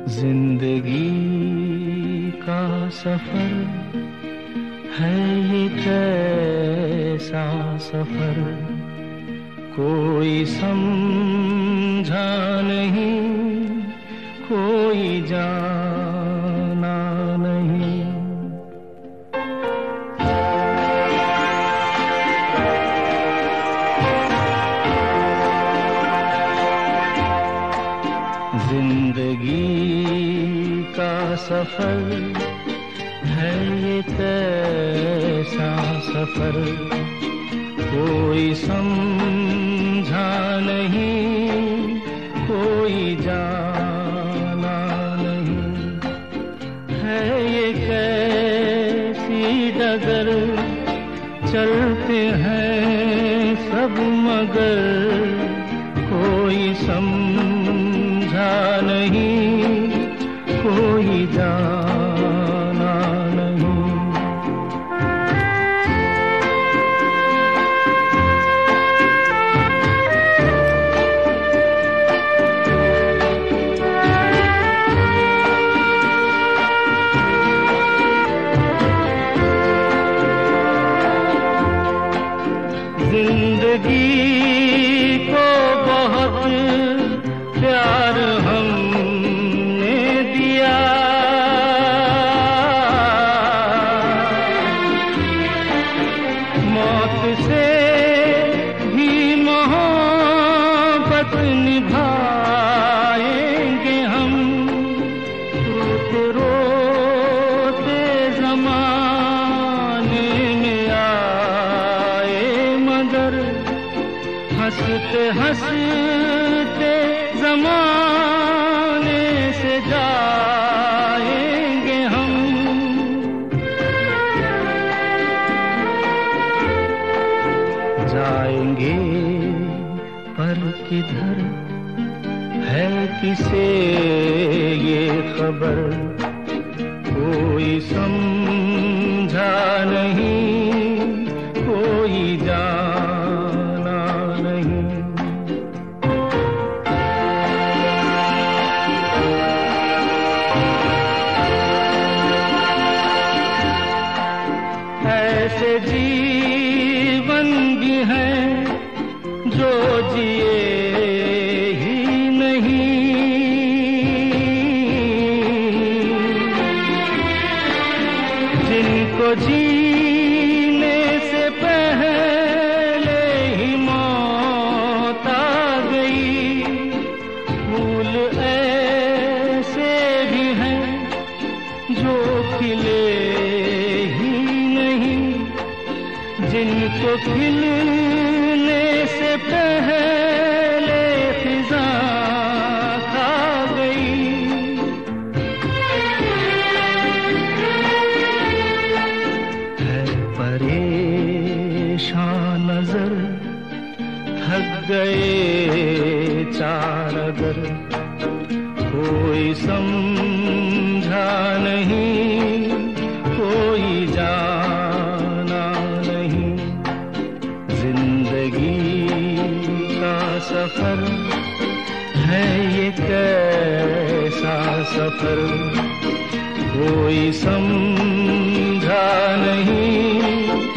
जिंदगी का सफर है ये कैसा सफर, कोई समझा नहीं, कोई जाना नहीं। जिंदगी का सफर है ये कैसा सफर, कोई समझा नहीं, कोई जाना नहीं। है ये कैसी डगर, चलते हैं सब मगर कोई समझा नहीं, कोई जाना नहीं। जिंदगी को बहुत प्यार हमने दिया, मौत से भी मोहब्बत निभाएंगे हम। रोते रोते ज़माने में आए मगर, हंसते हंसते ज़माने से जाएंगे हम। जाएंगे पर किधर है किसे ये खबर, कोई समझा नहीं, कोई जाना नहीं। ऐसे जीवन भी हैं जो जिए ही नहीं, जिनको जीने से पहले ही मौत आ गई। फूल ऐसे भी हैं जो खिले ही नहीं, जिनको खिलने से पहले फिजा खा गई। है परेशान नजर, थक गए चार अगर, कोई समझा नहीं, कोई जाना नहीं। जिंदगी का सफर है ये कैसा सफर, कोई समझा नहीं,